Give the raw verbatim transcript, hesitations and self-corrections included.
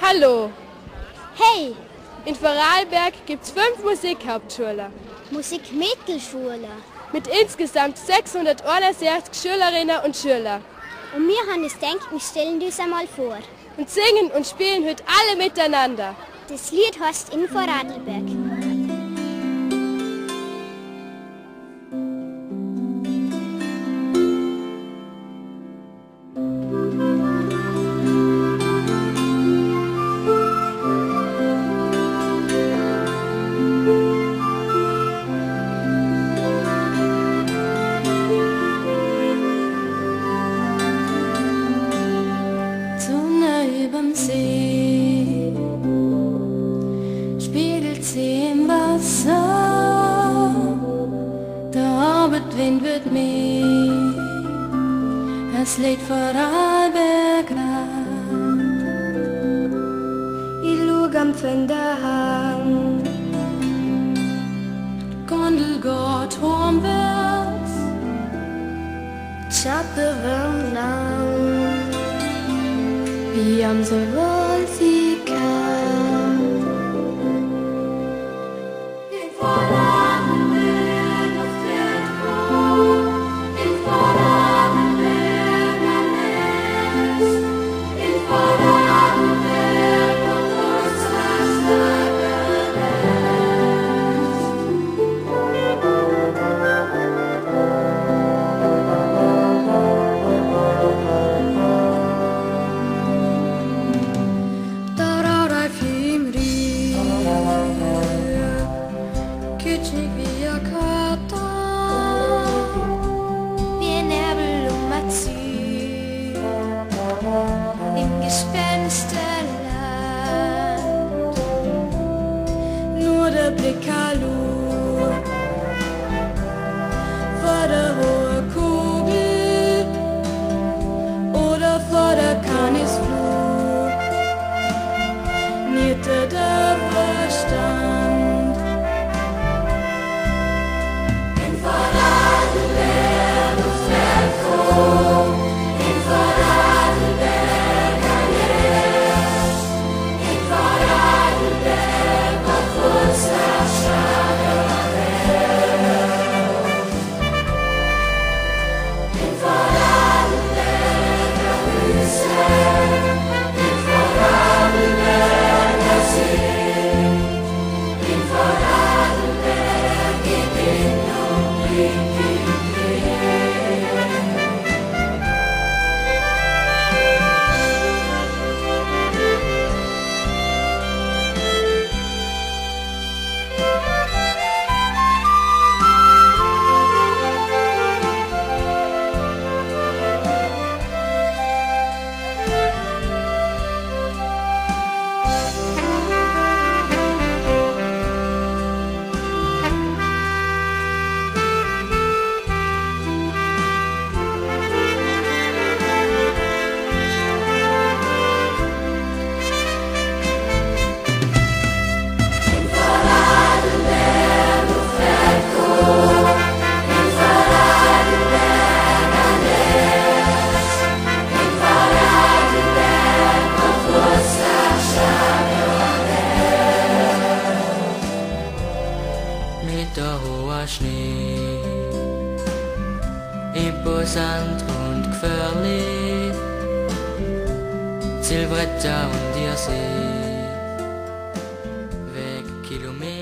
Hallo! Hey! In Vorarlberg gibt es fünf Musikhauptschulen. Musikmittelschule. Mit insgesamt sechshunderteinundsechzig Schülerinnen und Schülern. Und wir haben uns gedacht, wir stellen uns einmal vor. Und singen und spielen heute alle miteinander. Das Lied heißt In Vorarlberg. Überm See spiegelt sie im Wasser, der Abendwind wird mehr, es lädt Vorarlberg an. Ich schau am Fensterhang, Gondel geht heimwärts, Schatten werden lang. Wie am so wohl sie kann. In Vorarlberg auf der Kuh, in Vorarlberg am Nest, in Vorarlberg auf unser kitschig wie ein Karton, Wie Nebel um ein Ziel im Gespensterland. nur der Blick hallo vor der hohen Kugel oder vor der Kanisflug, nicht der Verstand. In Vorarlberg auf der Kuh, in Vorarlberg am Nest, in Vorarlberg auf unser Schagerberg. In Vorarlberg am Hüse, in Vorarlberg am See, in Vorarlberg ich bin und blieb im Meter hoher Schnee, imposant und gefährlich, Silvretta und ihr See, weg Kilometer.